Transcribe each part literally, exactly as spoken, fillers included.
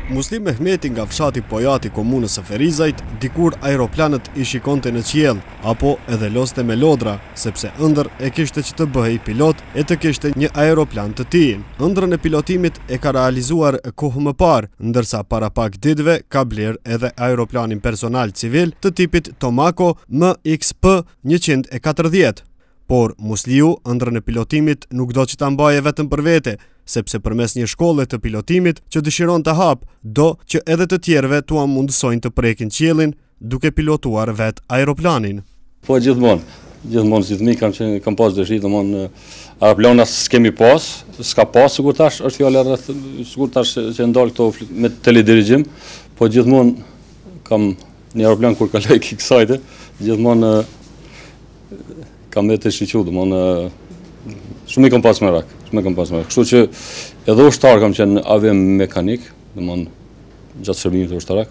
Muslim Mehmeti nga fshati Pojati komunës së Ferizajt dikur aeroplanët i shikonte në qiell, apo edhe loste me lodra, sepse ëndër e kishte që të bëhej pilot e të kishte një aeroplan të tij. Ëndrën e pilotimit e ka realizuar kohë më parë, ndërsa para pak ditëve ka bler edhe aeroplanin personal civil të tipit Tomako M X P njëqind e katërdhjetë. Por Musliu ëndrën e pilotimit nuk do që ta mbaje vetëm për vete, sepse përmes një shkolle të pilotimit që dëshiron të hap, do që edhe të tjerëve tua mundësojnë të prekin qiellin duke pilotuar vet aeroplanin. Po gjithmonë, gjithmonë si fëmijë kam qenë kam pas dëshirë, domthonë aeroplana s'kemi pas, s'ka pas sikur tash është fjala rreth sikur tash që ndal këto me teledirigjim, po gjithmonë kam një aeroplan kur kaloj kësajte, gjithmonë kam vetë shiqu, domthonë shumë i kam pas merak, shumë i kam pas merak. Kështu që edhe ushtar kam qenë avion mekanik, domthonë gjatë shërbimit të ushtarak.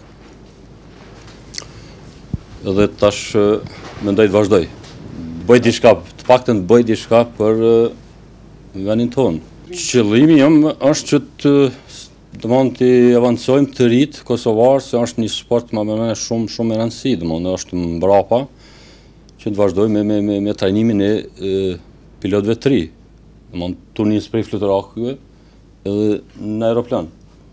Edhe tash mendoj të vazhdoj. Bëj diçka, të paktën të bëj diçka për vendin tonë. Qëllimi jam është që të domthonë të avancojmë të rit kosovar, se është një sport më me shumë shumë e rëndësi, domthonë është mbrapa që të vazhdoj me me me, me trajnimin e, e pilotëve të ri. Domthonë të nis prej fluturakëve edhe në aeroplan.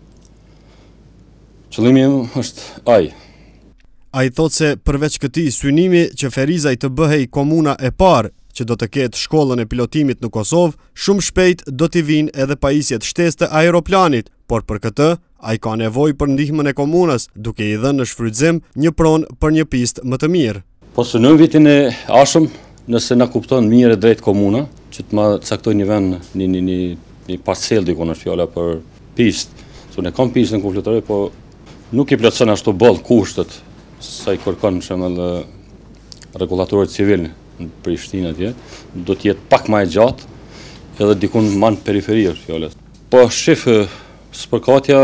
Qëllimi im është ai. Ai thotë se përveç këtij synimi që Ferizaj të bëhej komuna e parë që do të ketë shkollën e pilotimit në Kosovë, shumë shpejt do t'i vinë edhe pajisjet shtesë të aeroplanit, por për këtë ai ka nevojë për ndihmën e komunës, duke i dhënë në shfrytëzim një pronë për një pistë më të mirë. Po synojmë vitin e ashëm, nëse na kupton mirë e drejt komuna, që të ma caktoj një vend, një, një, një, një parcel dikon është fjala për pistë. So ne kam pistën ku fluturoj, po nuk i plotson ashtu boll kushtet sa i kërkon për shembull rregullatorët civil në Prishtinë atje, do të jetë pak më e gjatë, edhe dikun më në periferi është fjala. Po shif spërkatja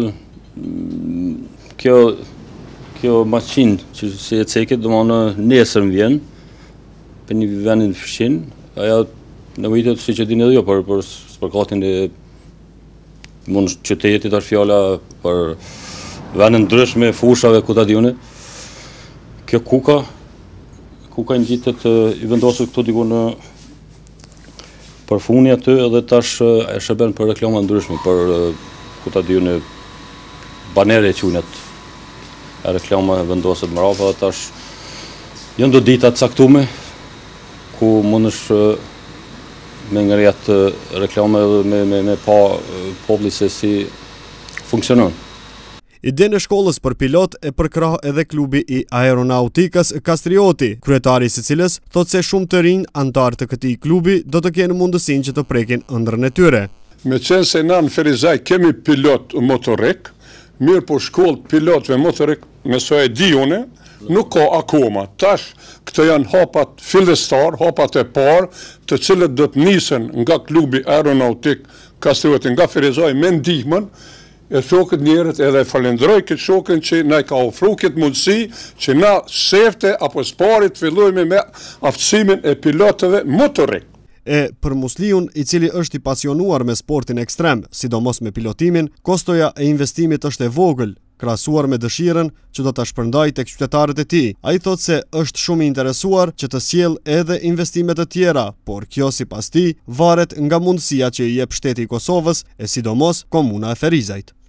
kjo kjo maqinë që si e cekit, domthonë nesër më vjen për një vendin fshin, ajo nevojitet si që dini edhe jo, për, për spërkatin e mund qytetit është fjala për vendin ndryshme, fushave, ku ta diune. Kjo kuka, kuka në gjitet i vendosur këtu diku në për funi aty, edhe tash e shërben për reklama ndryshme, për ku ta diune banere e qunet. E reklama vendoset më rapa, dhe tash janë do dita të caktume, ku mund është me ngërjet reklame dhe me, me, me pa populli se si funksionon. Idenë e shkollës për pilot e përkrah edhe klubi i aeronautikës Kastrioti, kryetari i së cilës thotë se shumë të rinj antarë të këtij klubi do të kenë mundësinë që të prekin ëndrrën e tyre. Me qenë se na në Ferizaj kemi pilot motorik, mirë po shkollë pilotëve motorik, me so e di une, nuk ka akoma. Tash, këto janë hapat fillestar, hapat e parë, të cilët do të nisen nga klubi aeronautik Kastrioti, nga Ferizaj me ndihmën e shokët njerët, edhe falenderoj këtë shokën që na i ka ofru këtë mundësi, që na sefte apo sparit fillojme me aftësimin e pilotëve motorik. E për Musliun, i cili është i pasionuar me sportin ekstrem, sidomos me pilotimin, kostoja e investimit është e vogël, krahasuar me dëshirën që do ta shpërndajë tek qytetarët e tij. Ai thotë se është shumë i interesuar që të sjellë edhe investime të tjera, por kjo sipas tij varet nga mundësia që i jep shteti i Kosovës e sidomos komuna e Ferizajt.